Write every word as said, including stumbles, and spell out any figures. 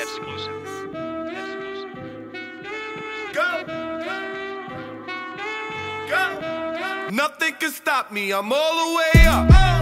Exclusive. Exclusive. Go! Go! Nothing can stop me, I'm all the way up.